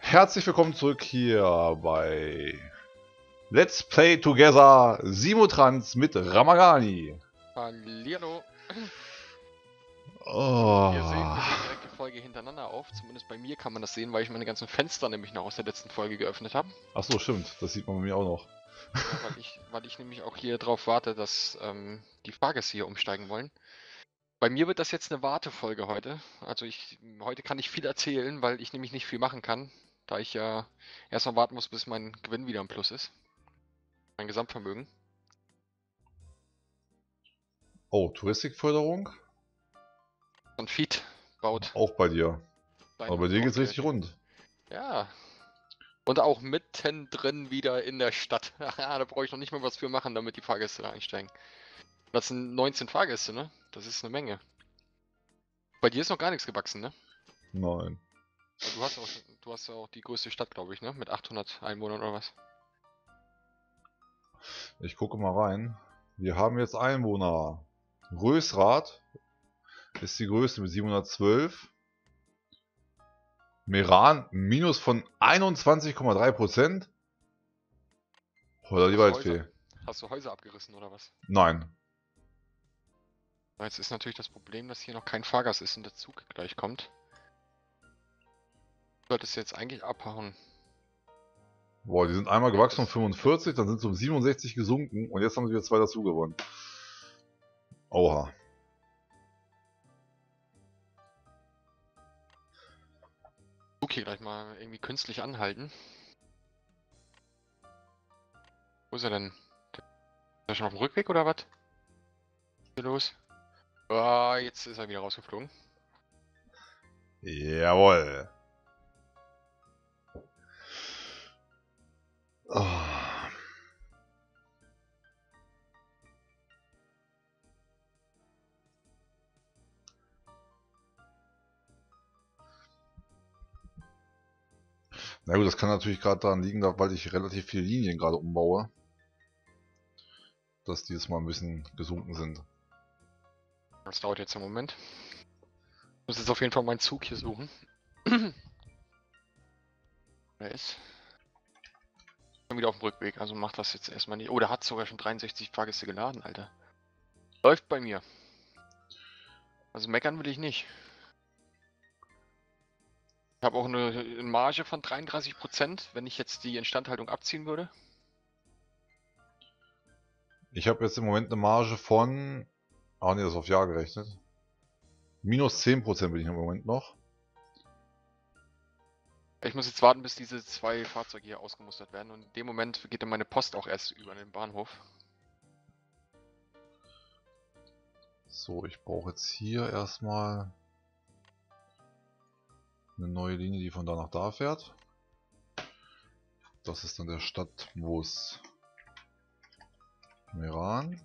Herzlich willkommen zurück hier bei Let's Play Together Simotrans mit Ramagani. Hallihallo. Oh. Wie ihr seht, wir nehmen direkt die Folge hintereinander auf. Zumindest bei mir kann man das sehen, weil ich meine ganzen Fenster nämlich noch aus der letzten Folge geöffnet habe. Achso, stimmt. Das sieht man bei mir auch noch. Ja, weil ich nämlich auch hier drauf warte, dass die Fahrgäste hier umsteigen wollen. Bei mir wird das jetzt eine Wartefolge heute. Also heute kann ich viel erzählen, weil ich nämlich nicht viel machen kann. Da ich ja erstmal warten muss, bis mein Gewinn wieder im Plus ist. Mein Gesamtvermögen. Oh, Touristikförderung? Und Feed baut. Auch bei dir. sein Aber bei dir geht's richtig Dorfkirche. rund. Ja. Und auch mittendrin wieder in der Stadt. Da brauche ich noch nicht mal was für machen, damit die Fahrgäste da einsteigen. Das sind 19 Fahrgäste, ne? Das ist eine Menge. Bei dir ist noch gar nichts gewachsen, ne? Nein. Du hast ja auch die größte Stadt, glaube ich, ne? Mit 800 Einwohnern oder was? Ich gucke mal rein. Wir haben jetzt Einwohner. Rösrath ist die größte mit 712. Meran minus von 21,3%. Oder die Waldfee. Hast du Häuser abgerissen oder was? Nein. Jetzt ist natürlich das Problem, dass hier noch kein Fahrgast ist und der Zug gleich kommt. Du solltest jetzt eigentlich abhauen. Boah, die sind einmal gewachsen um 45, dann sind sie um 67 gesunken und jetzt haben sie wieder 2 dazu gewonnen. Oha. Zug hier gleich mal irgendwie künstlich anhalten. Wo ist er denn? Ist er schon auf dem Rückweg oder was? Was ist hier los? Ah, jetzt ist er wieder rausgeflogen. Jawohl. Oh. Na gut, das kann natürlich gerade daran liegen, weil ich relativ viele Linien gerade umbaue. Dass die jetzt mal ein bisschen gesunken sind. Das dauert jetzt einen Moment. Ich muss jetzt auf jeden Fall meinen Zug hier suchen. Wer ist? Ich bin wieder auf dem Rückweg, also macht das jetzt erstmal nicht. Oh, der hat sogar schon 63 Fahrgäste geladen, Alter. Läuft bei mir. Also meckern will ich nicht. Ich habe auch eine Marge von 33%, wenn ich jetzt die Instandhaltung abziehen würde. Ich habe jetzt im Moment eine Marge von... Ah ne, das ist auf Jahr gerechnet. Minus 10% bin ich im Moment noch. Ich muss jetzt warten, bis diese 2 Fahrzeuge hier ausgemustert werden. Und in dem Moment geht dann meine Post auch erst über den Bahnhof. So, ich brauche jetzt hier erstmal eine neue Linie, die von da nach da fährt. Das ist dann der Stadtbus Meran.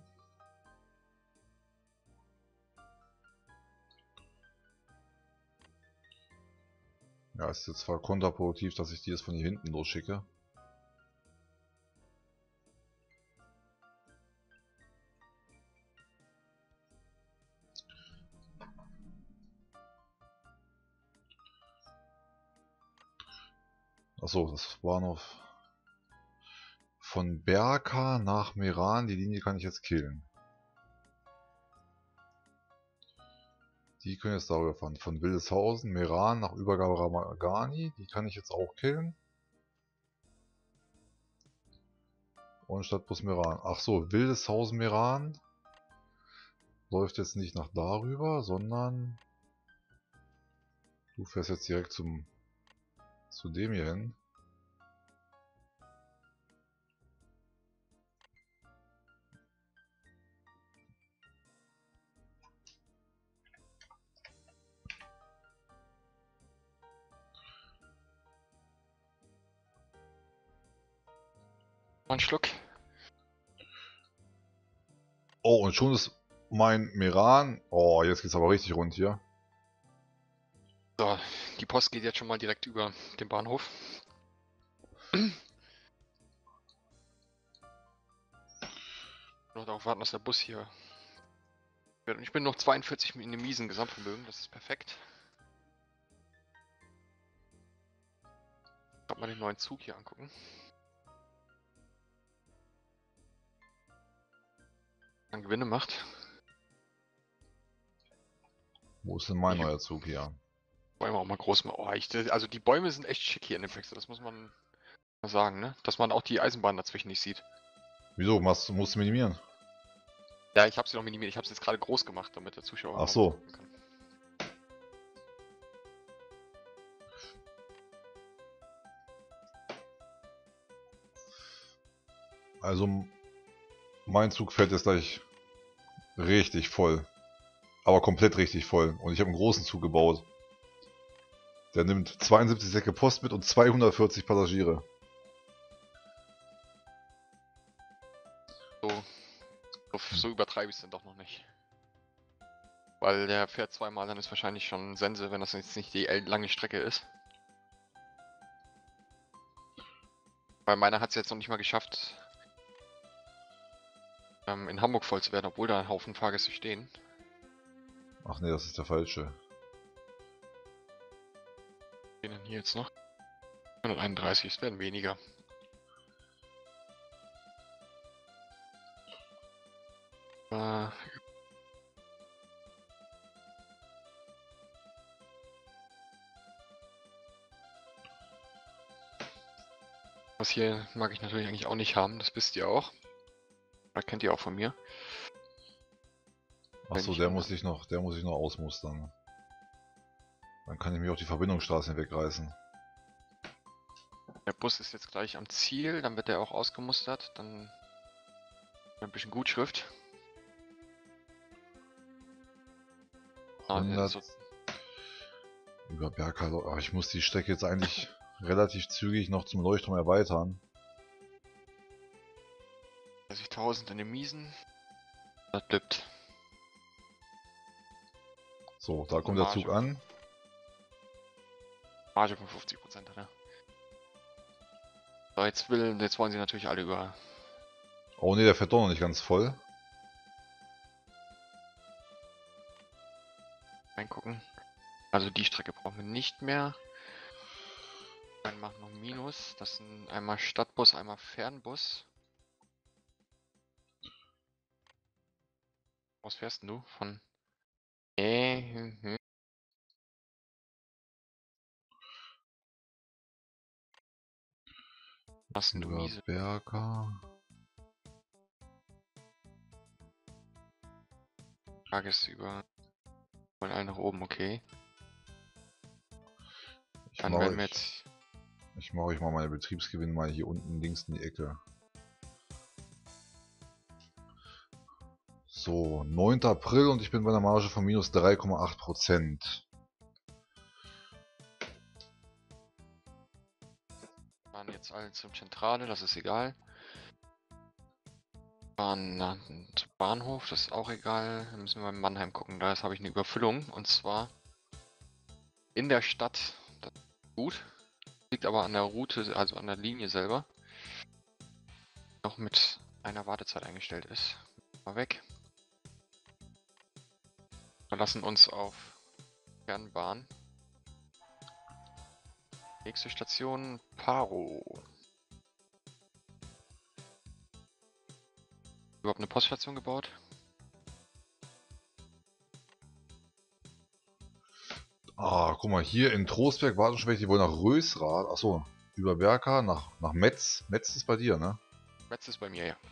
Ja, ist jetzt zwar kontraproduktiv, dass ich die jetzt von hier hinten losschicke. Achso, das war noch von Berka nach Meran. Die Linie kann ich jetzt killen. Die können jetzt darüber fahren. Von Wildeshausen, Meran nach Übergabe Ramagani. Die kann ich jetzt auch killen. Und Stadtbus Meran. Achso, Wildeshausen Meran läuft jetzt nicht nach darüber, sondern du fährst jetzt direkt zu dem hier hin. Mal einen Schluck. Oh, und schon ist mein Meran... Oh, jetzt geht's aber richtig rund hier. So, die Post geht jetzt schon mal direkt über den Bahnhof. Nur darauf warten, dass der Bus hier... Ich bin noch 42 in dem miesen Gesamtvermögen, das ist perfekt. Gerade mal den neuen Zug hier angucken. Dann Gewinne macht. Wo ist denn mein Die neuer Zug hier? Bäume auch mal groß machen. Oh, also die Bäume sind echt schick hier in dem Pixel, das muss man mal sagen, ne? Dass man auch die Eisenbahn dazwischen nicht sieht. Wieso? Musst du minimieren? Ja, ich habe sie noch minimiert. Ich habe sie jetzt gerade groß gemacht, damit der Zuschauer Ach auch mal so. gucken kann. Also mein Zug fährt jetzt gleich richtig voll. Aber komplett richtig voll. Und ich habe einen großen Zug gebaut. Der nimmt 72 Säcke Post mit und 240 Passagiere. So übertreibe ich es dann doch noch nicht. Weil der fährt zweimal, dann ist wahrscheinlich schon Sense, wenn das jetzt nicht die lange Strecke ist. Weil meiner hat es jetzt noch nicht mal geschafft, in Hamburg voll zu werden, obwohl da ein Haufen Fahrgäste stehen. Ach nee, das ist der falsche. Den denn hier jetzt noch? 131, es werden weniger. Was hier mag ich natürlich eigentlich auch nicht haben, das wisst ihr auch. Das kennt ihr auch von mir. Achso, der muss ich noch ausmustern. Dann kann ich mir auch die Verbindungsstraßen wegreißen. Der Bus ist jetzt gleich am Ziel, dann wird er auch ausgemustert, dann ein bisschen Gutschrift. 100 über Berka. Ach, ich muss die Strecke jetzt eigentlich relativ zügig noch zum Leuchtturm erweitern. 30.000 in den Miesen. Das bleibt. So, da kommt der Zug an. Marge von 50% hat er. So, jetzt wollen sie natürlich alle über. Oh ne, der fährt doch noch nicht ganz voll. Reingucken. Also die Strecke brauchen wir nicht mehr. Dann machen noch ein Minus. Das sind einmal Stadtbus, einmal Fernbus. Was fährst denn du? Von. Was denn du Über miese? Berka. Frage ist über. Wollen alle nach oben, okay. Dann werden wir jetzt. Ich mache euch mal meine Betriebsgewinne mal hier unten links in die Ecke. So, 9. April und ich bin bei einer Marge von minus 3,8%. Fahren jetzt alle zum Zentrale, das ist egal. Fahren zum Bahnhof, das ist auch egal. Dann müssen wir in Mannheim gucken, da habe ich eine Überfüllung. Und zwar in der Stadt. Das ist gut. Liegt aber an der Route, also an der Linie selber. Noch mit einer Wartezeit eingestellt ist. Mal weg. Wir lassen uns auf Fernbahn. Nächste Station Paro. Überhaupt eine Poststation gebaut? Ah, guck mal, hier in Trostberg warten schon welche, die wollen nach Rösrath. Achso, über Berka nach Metz. Metz ist bei dir, ne? Metz ist bei mir, ja.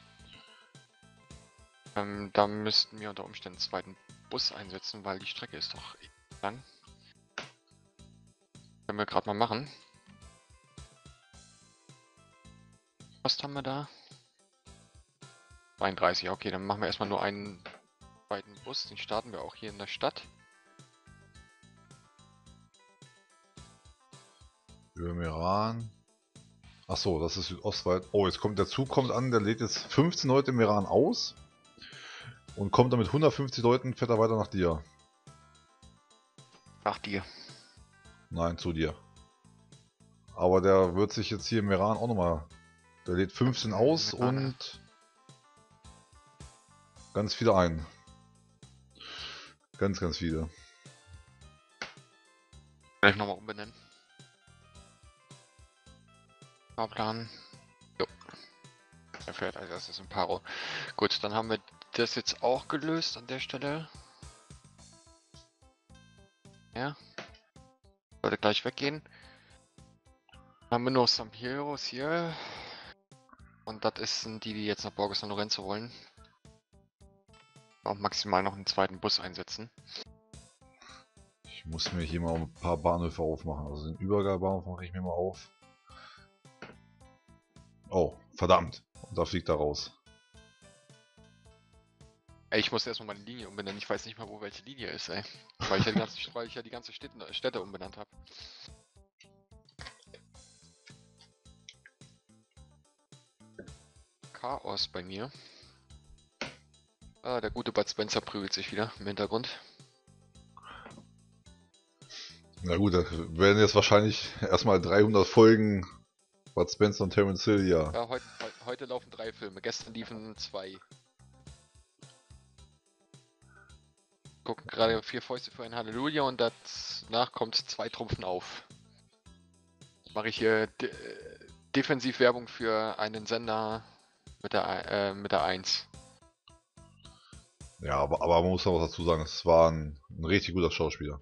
Da müssten wir unter Umständen einen zweiten Bus einsetzen, weil die Strecke ist doch lang. Können wir gerade mal machen. Was haben wir da? 32, okay, dann machen wir erstmal nur einen zweiten Bus. Den starten wir auch hier in der Stadt. Über Meran. Achso, das ist Südostwald. Oh, jetzt kommt der Zug kommt an, der lädt jetzt 15 Leute im Meran aus. Und kommt dann mit 150 Leuten, fährt er weiter nach dir. Nach dir. Nein, zu dir. Aber der wird sich jetzt hier im Meran auch nochmal. Der lädt 15 aus und ganz viele ein. Ganz viele. Gleich nochmal umbenennen. Fahrplan. Jo. Er fährt als erstes in Paro. Gut, dann haben wir das jetzt auch gelöst an der Stelle. Ja. Sollte gleich weggehen. Dann haben wir noch Sampieros hier. Und das sind die jetzt nach Borgo San Lorenzo wollen. Auch maximal noch einen zweiten Bus einsetzen. Ich muss mir hier mal ein paar Bahnhöfe aufmachen. Also den Übergabebahnhof mache ich mir mal auf. Oh, verdammt. Und da fliegt er raus. Ey, ich muss erstmal meine Linie umbenennen. Ich weiß nicht mal, wo welche Linie ist, ey. Weil ich ja die ganze Städte umbenannt habe. Chaos bei mir. Ah, der gute Bud Spencer prügelt sich wieder im Hintergrund. Na gut, da werden jetzt wahrscheinlich erstmal 300 Folgen Bud Spencer und Terence Hill, ja. Ja, heute laufen 3 Filme. Gestern liefen 2. Gucken gerade 4 Fäuste für ein Halleluja und danach kommt 2 Trumpfen auf. Mache ich hier Defensivwerbung für einen Sender mit der 1. Ja, aber man muss noch was dazu sagen, es war ein richtig guter Schauspieler.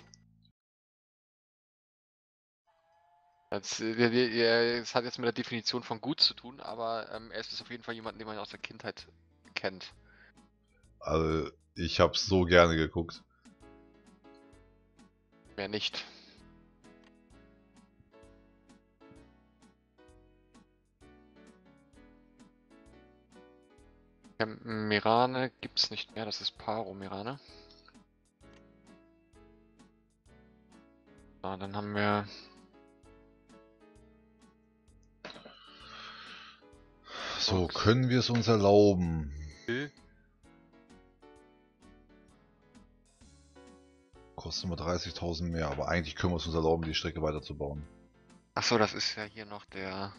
Es hat jetzt mit der Definition von gut zu tun, aber er ist auf jeden Fall jemand, den man aus der Kindheit kennt. Also, ich hab's so gerne geguckt. Mehr nicht. Mirane gibt's nicht mehr, das ist Paro Mirane. So, dann haben wir So, können wir es uns erlauben? Kostet nur 30.000 mehr, aber eigentlich können wir es uns erlauben, die Strecke weiterzubauen. Achso, das ist ja hier noch der...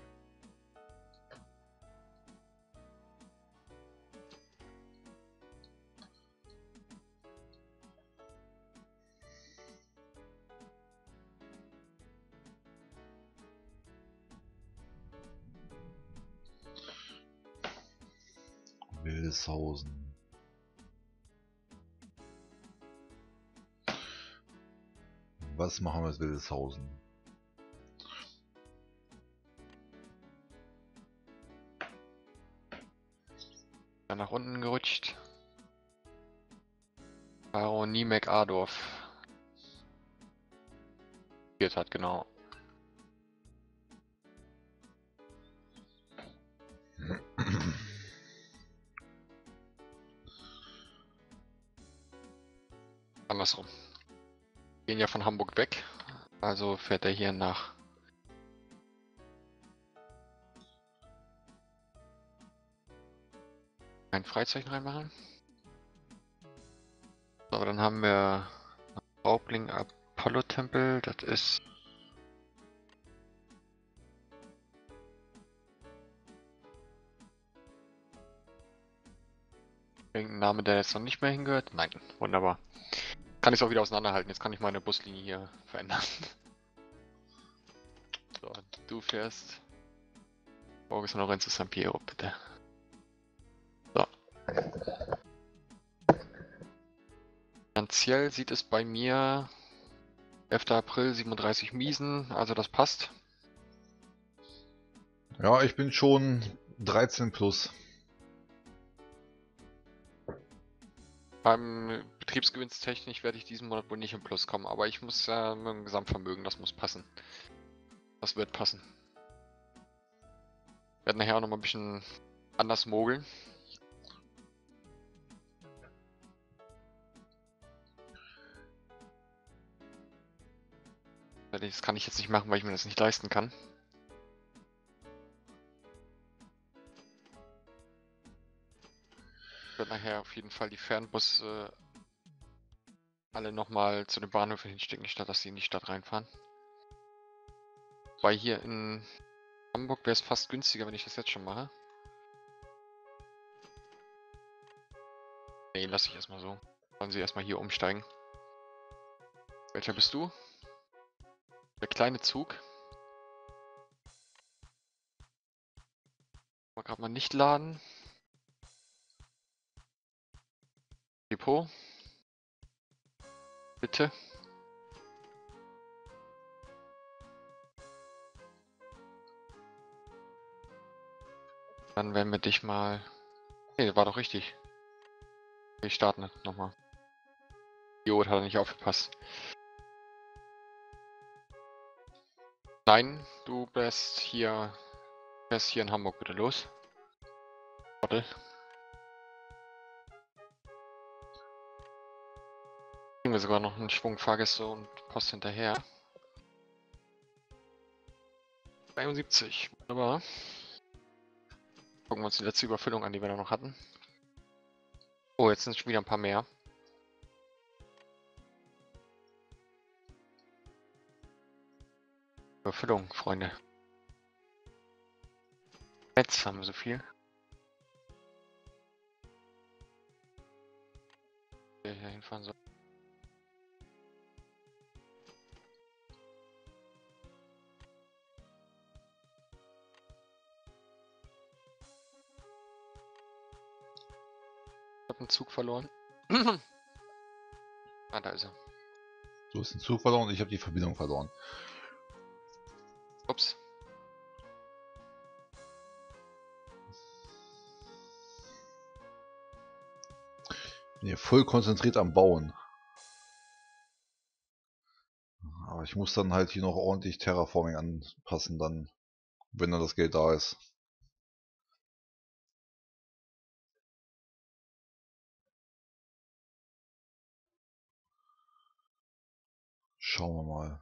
Wildeshausen. Was machen wir mit Wildeshausen? Dann nach unten gerutscht. Paro Niemek Adorf. Hier hat genau. Andersrum. Gehen ja von Hamburg weg, also fährt er hier nach. Ein Freizeichen reinmachen. So, aber dann haben wir Raubling Apollo Tempel, das ist irgendein Name, der jetzt noch nicht mehr hingehört. Nein, wunderbar. Kann ich es auch wieder auseinanderhalten. Jetzt kann ich meine Buslinie hier verändern. So, du fährst Borgo San Lorenzo San Piero, bitte. So. Finanziell sieht es bei mir 11. April 37 Miesen, also das passt. Ja, ich bin schon 13 plus. Beim Betriebsgewinnstechnisch werde ich diesen Monat wohl nicht im Plus kommen, aber ich muss mit dem Gesamtvermögen, das muss passen. Das wird passen. Ich werde nachher auch noch mal ein bisschen anders mogeln. Das kann ich jetzt nicht machen, weil ich mir das nicht leisten kann. Ich werde nachher auf jeden Fall die Fernbusse alle nochmal zu den Bahnhöfen hinstecken, statt dass sie in die Stadt reinfahren. Weil hier in Hamburg wäre es fast günstiger, wenn ich das jetzt schon mache. Nee, lasse ich erstmal so. Sollen sie erstmal hier umsteigen. Welcher bist du? Der kleine Zug. gerade mal nicht laden. Depot. Bitte. Dann werden wir dich mal... Ne, war doch richtig. Ich starte nochmal. Jo, hat er nicht aufgepasst. Nein, du bist hier in Hamburg, bitte los. Warte. Kriegen wir sogar noch einen Schwung Fahrgäste und Post hinterher. 73, wunderbar. Gucken wir uns die letzte Überfüllung an, die wir da noch hatten. Oh, jetzt sind es schon wieder ein paar mehr. Überfüllung, Freunde. Jetzt haben wir so viel. Der hier hinfahren soll. Ich habe einen Zug verloren. Ah, da ist er. Du hast den Zug verloren und ich habe die Verbindung verloren. Ups. Bin hier voll konzentriert am Bauen. Aber ich muss dann halt hier noch ordentlich Terraforming anpassen, dann, wenn dann das Geld da ist. Schauen wir mal.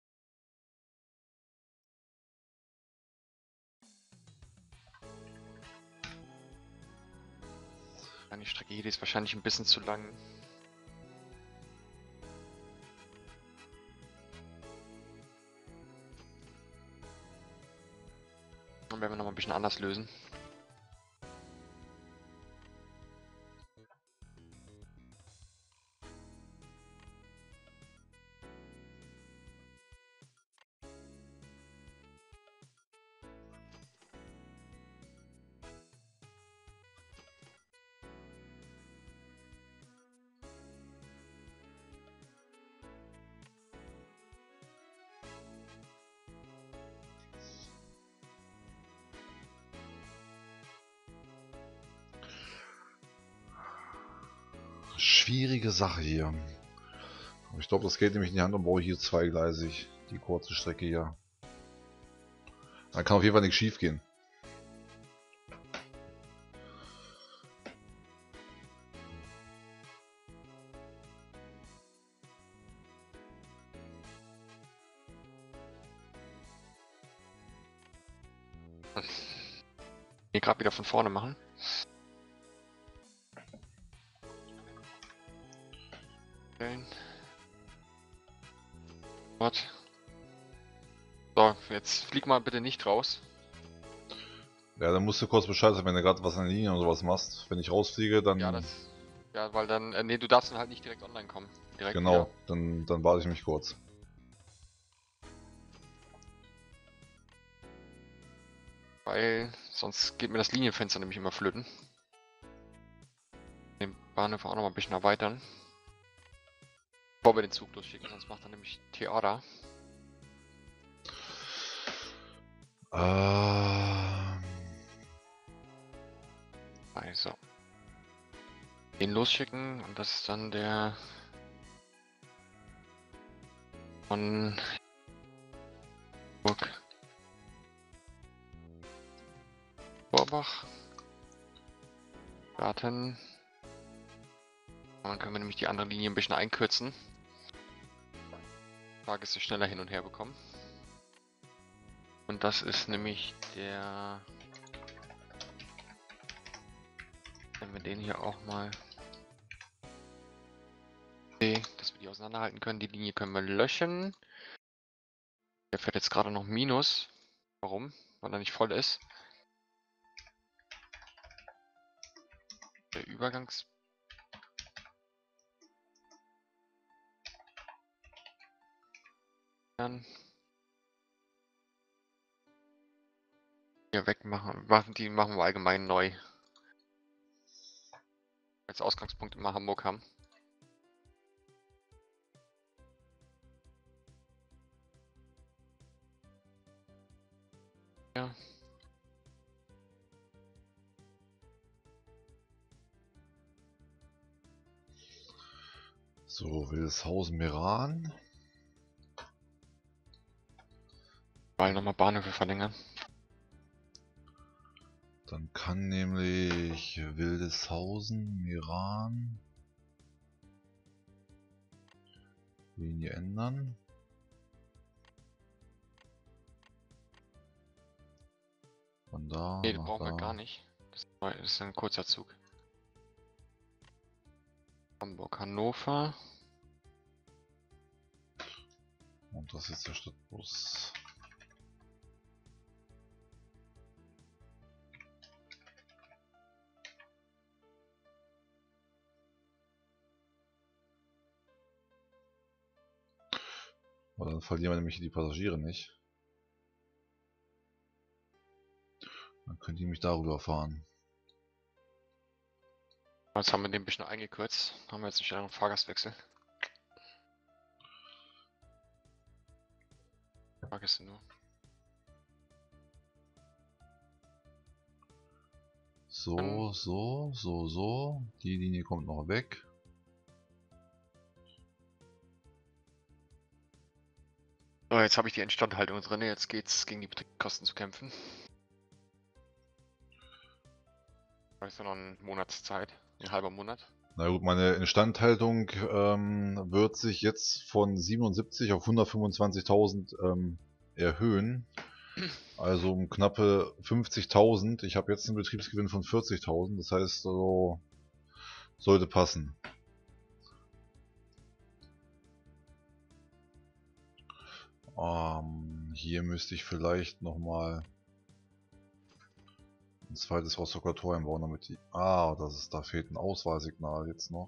Die Strecke hier, die ist wahrscheinlich ein bisschen zu lang. Dann werden wir noch mal ein bisschen anders lösen. Schwierige Sache hier. Aber ich glaube, das geht nämlich in die Hand und baue hier zweigleisig. Die kurze Strecke hier. Da kann auf jeden Fall nichts schief gehen. Hier gerade wieder von vorne machen. What? So, jetzt flieg mal bitte nicht raus. Ja, dann musst du kurz Bescheid sagen, wenn du gerade was an der Linie und sowas machst. Wenn ich rausfliege, dann... Ja, ja, weil dann... nee, du darfst dann halt nicht direkt online kommen. Direkt genau, wieder. dann warte ich mich kurz. Weil sonst geht mir das Linienfenster nämlich immer flöten. Den Bahnhof auch noch mal ein bisschen erweitern. Bevor wir den Zug losschicken, sonst macht er nämlich Theater. Also. Den losschicken und das ist dann der von Burg Vorbach. Garten. Und dann können wir nämlich die andere Linie ein bisschen einkürzen. Fahrgäste schneller hin und her bekommen. Und das ist nämlich der... Wenn wir den hier auch mal... Okay, dass wir die auseinanderhalten können. Die Linie können wir löschen. Der fährt jetzt gerade noch Minus. Warum? Weil er nicht voll ist. Der Übergangs... hier wegmachen. Die machen wir allgemein neu. Als Ausgangspunkt immer Hamburg haben. Ja. So, Wildeshausen, Meran. Weil nochmal Bahnhöfe verlängern. Dann kann nämlich Wildeshausen, Meran Linie ändern. Von da. Nee, den nach brauchen wir da. gar nicht. Das ist ein kurzer Zug. Hamburg, Hannover. Und das ist der Stadtbus. Aber dann verlieren wir nämlich die Passagiere nicht. Dann können die mich darüber fahren. Jetzt haben wir den ein bisschen eingekürzt. Haben wir jetzt nicht einen Fahrgastwechsel. Fahrgäste nur. So, so. Die Linie kommt noch weg. So, jetzt habe ich die Instandhaltung drin. Jetzt geht's gegen die Betriebskosten zu kämpfen. Da ist ja noch eine Monatszeit. Ein halber Monat. Na gut, meine Instandhaltung wird sich jetzt von 77 auf 125.000 erhöhen. Also um knappe 50.000. Ich habe jetzt einen Betriebsgewinn von 40.000. Das heißt, so sollte passen. Hier müsste ich vielleicht nochmal ein zweites Rostocker Tor einbauen, damit die... Ah, da fehlt ein Auswahlsignal jetzt noch.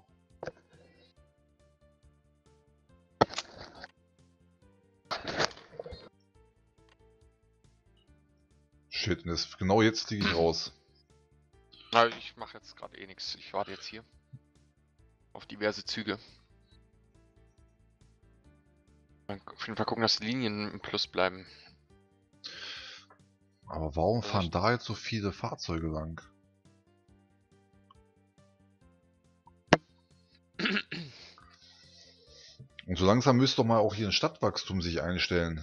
Shit, und genau jetzt fliege ich raus. Na, ich mache jetzt gerade eh nichts. Ich warte jetzt hier auf diverse Züge. Dann auf jeden Fall gucken, dass die Linien im Plus bleiben. Aber warum fahren da jetzt so viele Fahrzeuge lang? Und so langsam müsste doch mal auch hier ein Stadtwachstum sich einstellen.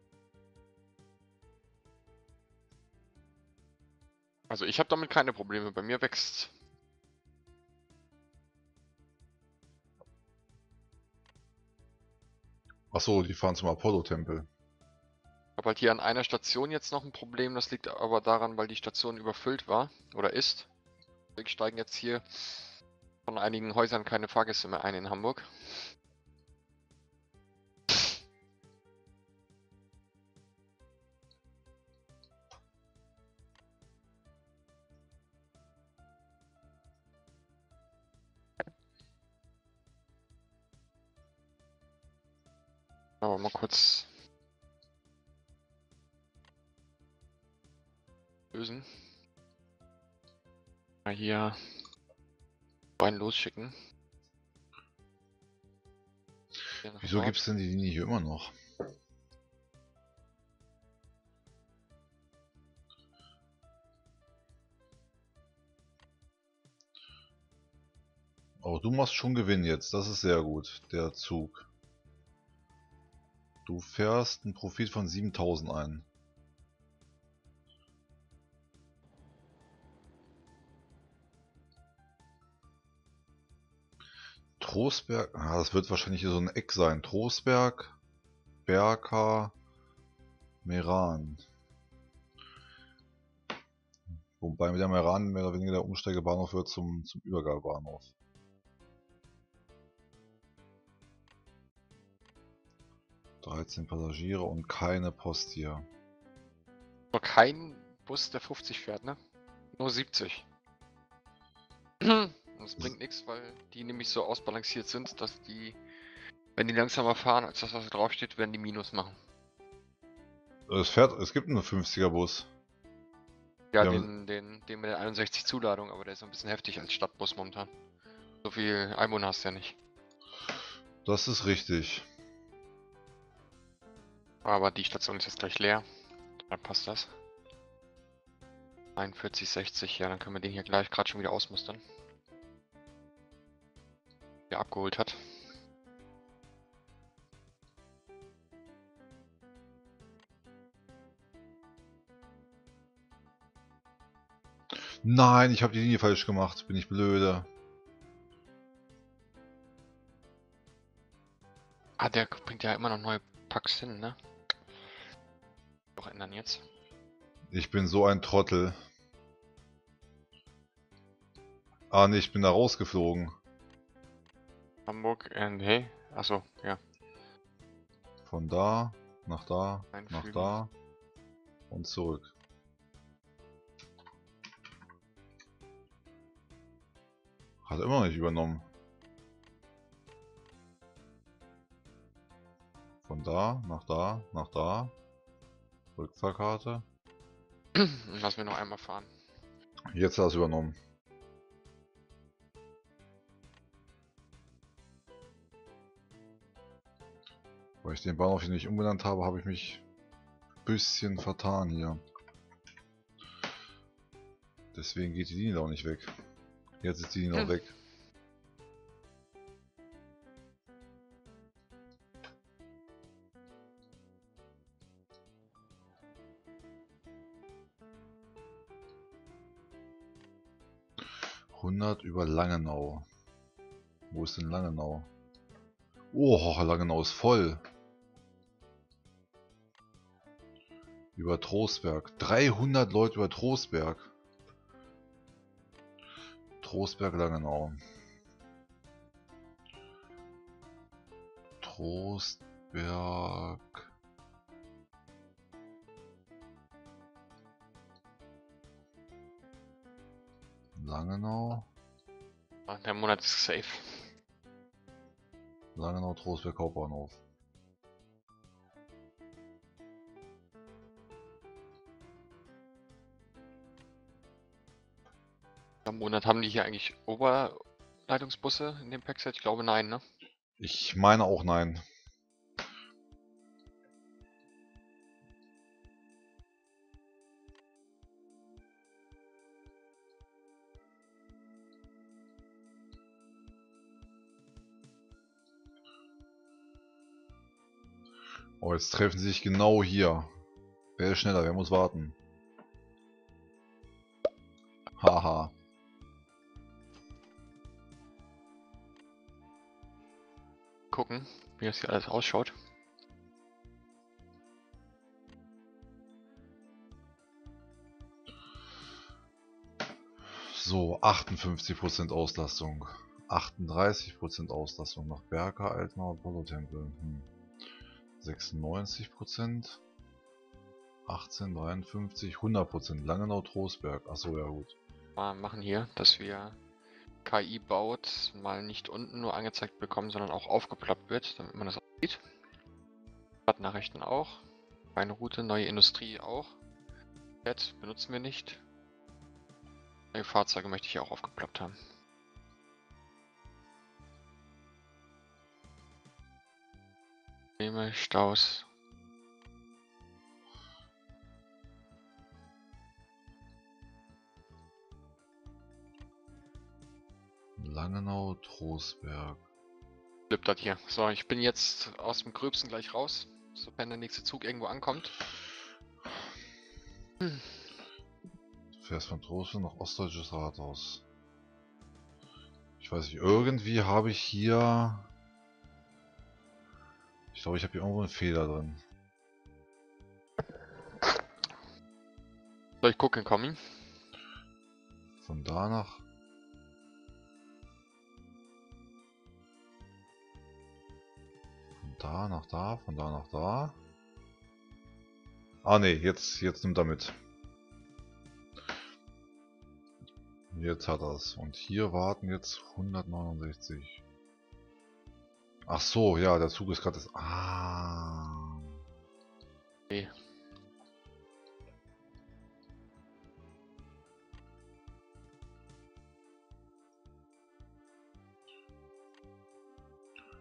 Also ich habe damit keine Probleme. Bei mir wächst. Achso, die fahren zum Apollo-Tempel. Ich habe halt hier an einer Station jetzt noch ein Problem. Das liegt aber daran, weil die Station überfüllt war oder ist. Deswegen steigen jetzt hier von einigen Häusern keine Fahrgäste mehr ein in Hamburg. Aber mal kurz lösen. Mal hier rein losschicken. Wieso gibt es denn die Linie hier immer noch? Oh, du machst schon Gewinn jetzt. Das ist sehr gut, der Zug. Du fährst einen Profit von 7.000 ein. Trostberg, das wird wahrscheinlich hier so ein Eck sein. Trostberg, Berka, Meran. Wobei mit der Meran mehr oder weniger der Umsteigebahnhof wird zum Übergabebahnhof. ...13 Passagiere und keine Post hier. Nur kein Bus, der 50 fährt, ne? Nur 70. Das bringt nichts, weil die nämlich so ausbalanciert sind, dass die, wenn die langsamer fahren als das, was da drauf steht, werden die Minus machen. Es gibt einen 50er Bus. Ja, Ja, den mit der 61 Zuladung, aber der ist ein bisschen heftig als Stadtbus momentan. So viel Einwohner hast du ja nicht. das ist richtig. Aber die Station ist jetzt gleich leer. Dann passt das. 41, 60, ja, dann können wir den hier gleich gerade schon wieder ausmustern. Der abgeholt hat. Nein, ich habe die Linie falsch gemacht. Bin ich blöde. Ah, der bringt ja immer noch neue Packs hin, ne? Doch ändern jetzt. Ich bin so ein Trottel. Ah ne, ich bin da rausgeflogen. Hamburg and hey. Achso, ja. Von da, nach da, nach Einfügen. da und zurück. Hat immer noch nicht übernommen. Von da, nach da, nach da. Rückfahrkarte. Lass mir noch einmal fahren. Jetzt hat er es übernommen. Weil ich den Bahnhof hier nicht umbenannt habe, habe ich mich ein bisschen vertan hier. Deswegen geht die Linie auch nicht weg. Jetzt ist die Linie auch weg. Über Langenau. Wo ist denn Langenau? Oh, Langenau ist voll. Über Trostberg. 300 Leute über Trostberg. Trostberg, Langenau. Trostberg. Langenau. Der Monat ist safe. Langenau, Trostberg, Hauptbahnhof. Am Monat haben die hier eigentlich Oberleitungsbusse in dem Packset? Ich glaube nein, ne? Ich meine auch nein. Oh, jetzt treffen sie sich genau hier. Wer ist schneller? Wer muss warten? Haha. Gucken, wie das hier alles ausschaut. So, 58% Auslastung. 38% Auslastung nach Berka, Altmar, Apollo-Tempel. 96%. 18, 53, 100%. Langenau, Trostberg. Achso, ja gut. Mal machen hier, dass wir KI baut mal nicht unten nur angezeigt bekommen, sondern auch aufgeploppt wird, damit man das auch sieht. Stadtnachrichten auch. Eine Route, neue Industrie auch. Chat benutzen wir nicht. Neue Fahrzeuge möchte ich auch aufgeploppt haben. Probleme, Staus. Langenau, Trostberg. Flippt das hier. So, ich bin jetzt aus dem Gröbsten gleich raus, sofern der nächste Zug irgendwo ankommt. Du fährst von Trostberg nach Ostdeutsches Rathaus. Ich weiß nicht, irgendwie habe ich hier... Ich glaube, ich habe hier irgendwo einen Fehler drin. Soll ich gucken, Kommi? Von da nach... Von da nach da, von da nach da. Ah ne, jetzt nimmt er mit. Jetzt hat er es. Und hier warten jetzt 169. Ach so, ja, der Zug ist gerade... Ah. Okay.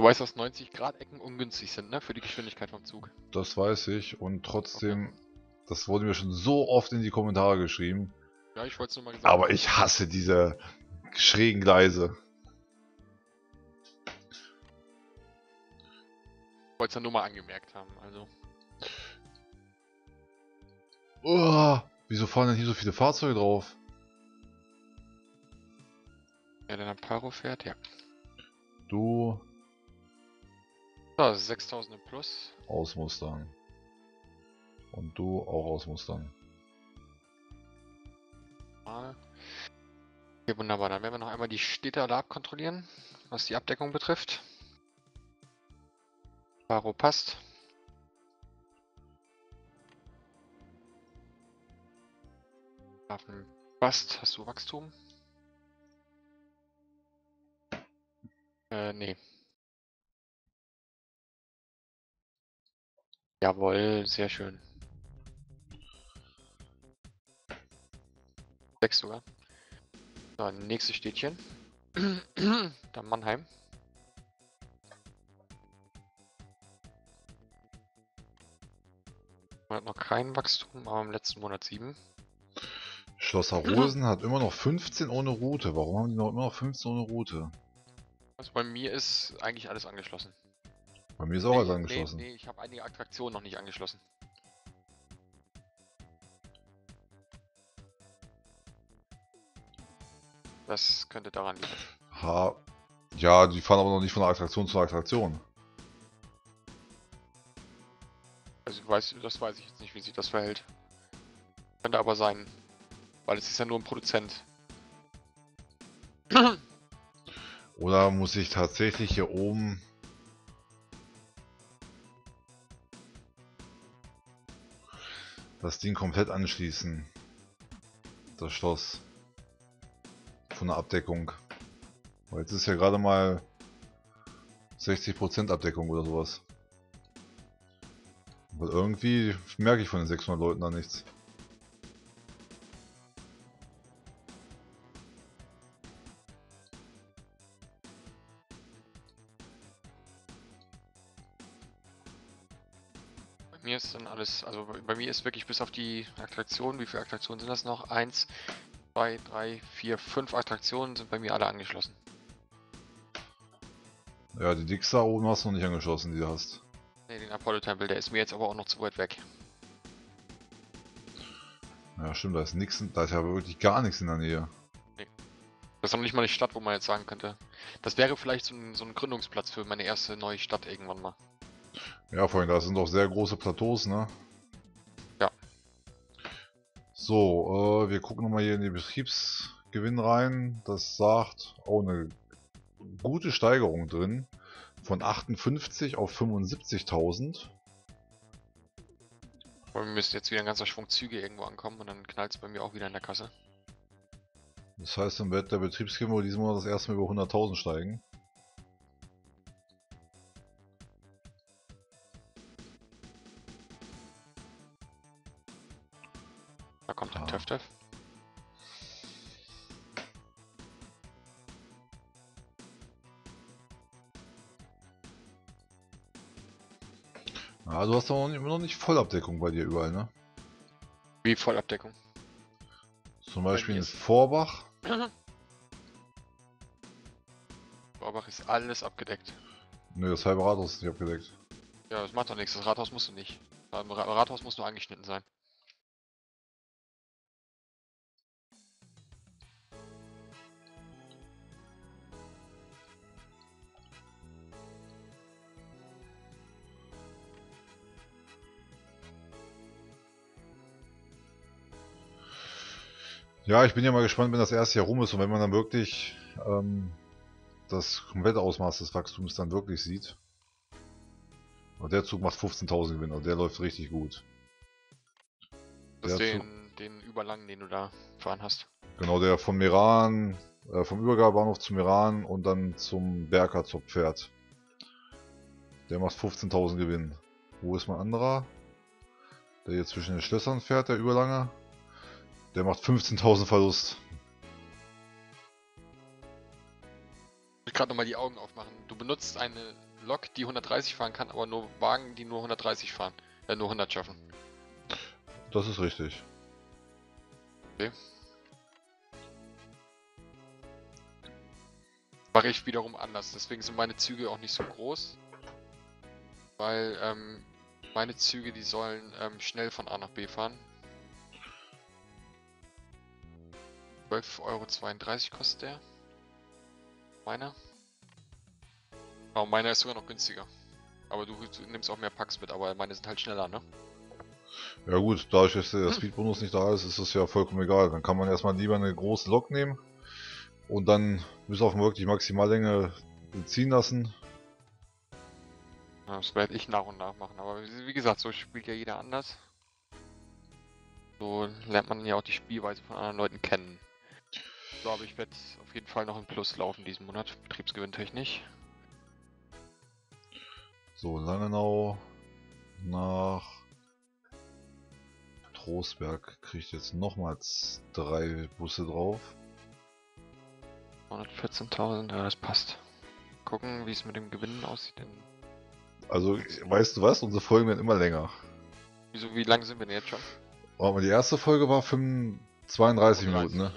Du weißt, dass 90-Grad-Ecken ungünstig sind, ne? Für die Geschwindigkeit vom Zug. Das weiß ich und trotzdem, das wurde mir schon so oft in die Kommentare geschrieben. Ja, ich wollte es nur mal gesagt Aber haben. ich hasse diese schrägen Gleise. Ich wollte es ja nur mal angemerkt haben, also. Oh, wieso fahren denn hier so viele Fahrzeuge drauf? Ja, der Amparo fährt, ja. Du So, 6000 im Plus. ausmustern. Und du auch ausmustern. Mal. Okay, wunderbar. Dann werden wir noch einmal die Städte alle abkontrollieren, was die Abdeckung betrifft. Amparo passt. Hafen passt. Hast du Wachstum? Nee. Jawohl, sehr schön. 6 sogar. So, nächstes Städtchen. Dann Mannheim. Man hat noch kein Wachstum, aber im letzten Monat 7. Schlosser Rosen hat immer noch 15 ohne Route. Warum haben die noch immer noch 15 ohne Route? Also bei mir ist eigentlich alles angeschlossen. Bei mir ist auch alles angeschlossen. Nee, ich habe einige Attraktionen noch nicht angeschlossen. Das könnte daran liegen. Ha. Ja, die fahren aber noch nicht von der Attraktion zur Attraktion. Also das weiß ich jetzt nicht, wie sich das verhält. Könnte aber sein. Weil es ist ja nur ein Produzent. Oder muss ich tatsächlich hier oben das Ding komplett anschließen? Das Schloss. Von der Abdeckung. Weil jetzt ist ja gerade mal 60% Abdeckung oder sowas. Weil irgendwie merke ich von den 600 Leuten da nichts. Bei mir ist dann alles, also bei mir ist wirklich bis auf die Attraktionen, wie viele Attraktionen sind das noch? 1, 2, 3, 4, 5 Attraktionen sind bei mir alle angeschlossen. Ja, die Dix da oben hast du noch nicht angeschlossen, die du hast. Ne, den Apollo-Tempel, der ist mir jetzt aber auch noch zu weit weg. Ja, stimmt, da ist nichts, da ist ja wirklich gar nichts in der Nähe. Das ist noch nicht mal eine Stadt, wo man jetzt sagen könnte. Das wäre vielleicht so ein Gründungsplatz für meine erste neue Stadt irgendwann mal. Ja, vorhin, da sind doch sehr große Plateaus, ne? Ja. So, wir gucken nochmal hier in die Betriebsgewinn rein. Das sagt, oh, eine gute Steigerung drin. Von 58 auf 75.000. Aber wir müssen jetzt wieder ein ganzer Schwung Züge irgendwo ankommen und dann knallt es bei mir auch wieder in der Kasse. Das heißt, dann wird der Betriebsgewinn wohl diesen Monat das erste Mal über 100.000 steigen. Da kommt ein TÜV-TÜV. Ja, du hast doch immer noch nicht Vollabdeckung bei dir überall, ne? Wie Vollabdeckung. Zum Beispiel in ist- Vorbach. Vorbach ist alles abgedeckt. Ne, das halbe Rathaus ist nicht abgedeckt. Ja, das macht doch nichts. Das Rathaus musst du nicht. Beim Rathaus muss nur angeschnitten sein. Ja, ich bin ja mal gespannt, wenn das erste Jahr rum ist und wenn man dann wirklich das komplette Ausmaß des Wachstums dann wirklich sieht. Und der Zug macht 15.000 Gewinn, also der läuft richtig gut. Das ist Der den Überlangen, den du da fahren hast. Genau, der von Meran, vom Übergabebahnhof zu Meran und dann zum Berkerzopf fährt. Der macht 15.000 Gewinn. Wo ist mein anderer? Der hier zwischen den Schlössern fährt, der Überlange. Der macht 15.000 Verlust. Ich will gerade nochmal die Augen aufmachen. Du benutzt eine Lok, die 130 fahren kann, aber nur Wagen, die nur 130 fahren. Nur 100 schaffen. Das ist richtig. Okay. Mache ich wiederum anders. Deswegen sind meine Züge auch nicht so groß. Weil meine Züge, die sollen schnell von A nach B fahren. 12,32 € kostet der. Meiner. Oh, meiner ist sogar noch günstiger. Aber du nimmst auch mehr Packs mit, aber meine sind halt schneller, ne? Ja gut, dadurch, dass der Speedbonus nicht da ist, ist es ja vollkommen egal. Dann kann man erstmal lieber eine große Lok nehmen und dann bis auf wirklich Maximallänge ziehen lassen. Ja, das werde ich nach und nach machen, aber wie gesagt, so spielt ja jeder anders. So lernt man ja auch die Spielweise von anderen Leuten kennen. So, aber ich werde auf jeden Fall noch im Plus laufen diesen Monat, betriebsgewinntechnisch. So, Langenau nach Trostberg kriegt jetzt nochmals 3 Busse drauf. 114.000, ja, das passt. Gucken, wie es mit dem Gewinnen aussieht. Denn Also, weißt du was? Unsere Folgen werden immer länger. wieso, wie lange sind wir denn jetzt schon? Aber die erste Folge war 32 Minuten, ne? Ja.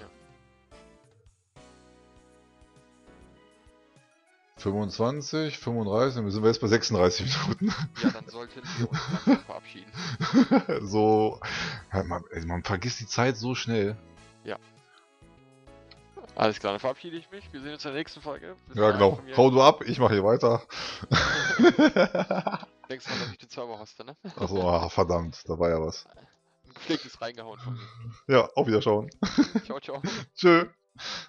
25, 35, wir sind jetzt bei 36 Minuten. Ja, dann sollten wir uns langsam verabschieden. So, ja, man vergisst die Zeit so schnell. Alles klar, dann verabschiede ich mich. Wir sehen uns in der nächsten Folge. Bis Ja, dahin genau. von mir. Hau du ab, ich mache hier weiter. Denkst du mal, dass ich den Zauberhoste, ne? Achso, verdammt, da war ja was. Ein gepflegtes reingehauen von mir. Ja, auf Wiederschauen. Ciao, ciao. Tschö.